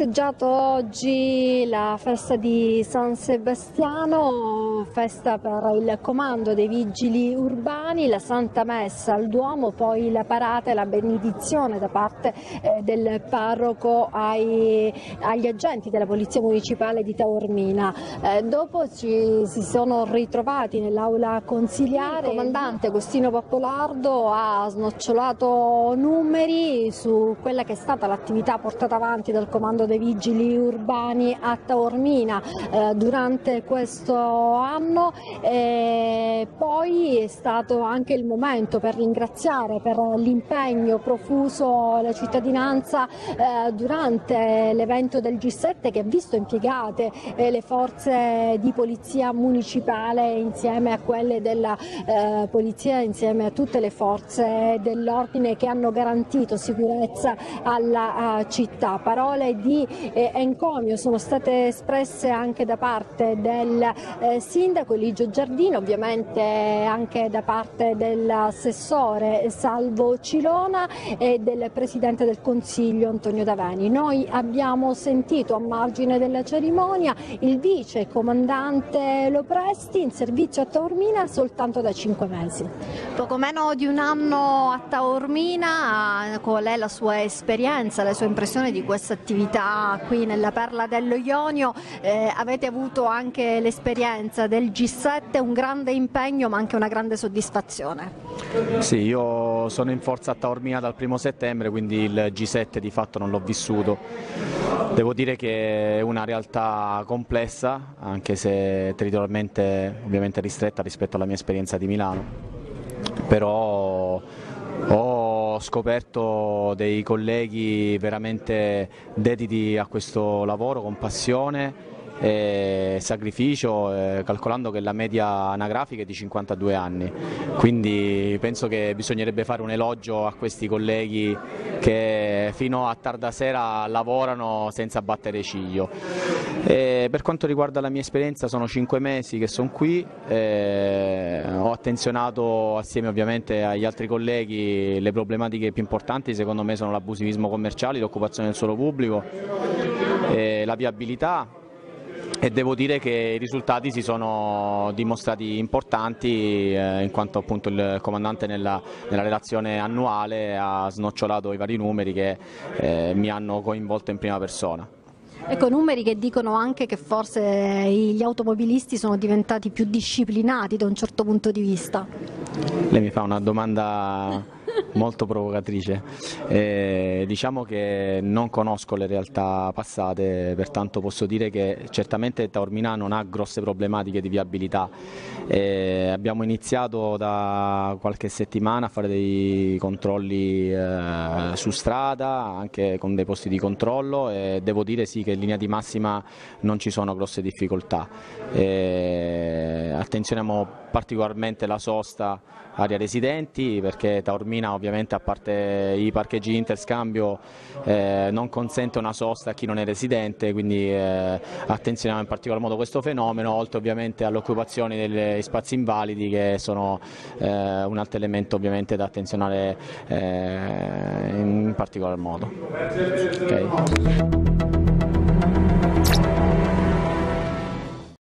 festeggiato oggi la festa di San Sebastiano, festa per il comando dei vigili urbani, la Santa Messa al Duomo, poi la parata e la benedizione da parte del parroco agli agenti della Polizia Municipale di Taormina. Dopo si sono ritrovati nell'aula consiliare. Il comandante Agostino Pappalardo ha snocciolato numeri su quella che è stata l'attività portata avanti dal comando dei vigili urbani a Taormina durante questo anno. Poi è stato anche il momento per ringraziare per l'impegno profuso la cittadinanza durante l'evento del G7, che ha visto impiegate le forze di polizia municipale insieme a quelle della polizia, insieme a tutte le forze dell'ordine che hanno garantito sicurezza alla città. Parole di encomio sono state espresse anche da parte del sindaco Eligio Giardino, ovviamente anche da parte dell'assessore Salvo Cilona e del presidente del Consiglio Antonio Daveni. Noi abbiamo sentito a margine della cerimonia il vice comandante Lopresti, in servizio a Taormina soltanto da 5 mesi. Poco meno di un anno a Taormina, qual è la sua esperienza, la sua impressione di questa attività qui nella Perla dello Ionio? Avete avuto anche l'esperienza del G7, un grande impegno ma anche una grande soddisfazione. Sì, io sono in forza a Taormina dal 1° settembre, quindi il G7 di fatto non l'ho vissuto. Devo dire che è una realtà complessa, anche se territorialmente ovviamente ristretta rispetto alla mia esperienza di Milano, però ho scoperto dei colleghi veramente dediti a questo lavoro con passione e sacrificio, calcolando che la media anagrafica è di 52 anni, quindi penso che bisognerebbe fare un elogio a questi colleghi che fino a tarda sera lavorano senza battere ciglio. Per quanto riguarda la mia esperienza, sono 5 mesi che sono qui, ho attenzionato assieme ovviamente agli altri colleghi le problematiche più importanti. Secondo me sono l'abusivismo commerciale, l'occupazione del suolo pubblico, la viabilità, e devo dire che i risultati si sono dimostrati importanti, in quanto appunto il comandante nella relazione annuale ha snocciolato i vari numeri che mi hanno coinvolto in prima persona. Ecco, numeri che dicono anche che forse gli automobilisti sono diventati più disciplinati da un certo punto di vista. Lei mi fa una domanda molto provocatrice. Diciamo che non conosco le realtà passate, pertanto posso dire che certamente Taormina non ha grosse problematiche di viabilità. Abbiamo iniziato da qualche settimana a fare dei controlli su strada, anche con dei posti di controllo, e devo dire sì che in linea di massima non ci sono grosse difficoltà. Attenzioniamo particolarmente la sosta area residenti, perché Taormina ovviamente, a parte i parcheggi di interscambio, non consente una sosta a chi non è residente, quindi attenzioniamo in particolar modo questo fenomeno, oltre ovviamente all'occupazione degli spazi invalidi, che sono un altro elemento ovviamente da attenzionare in particolar modo. Okay.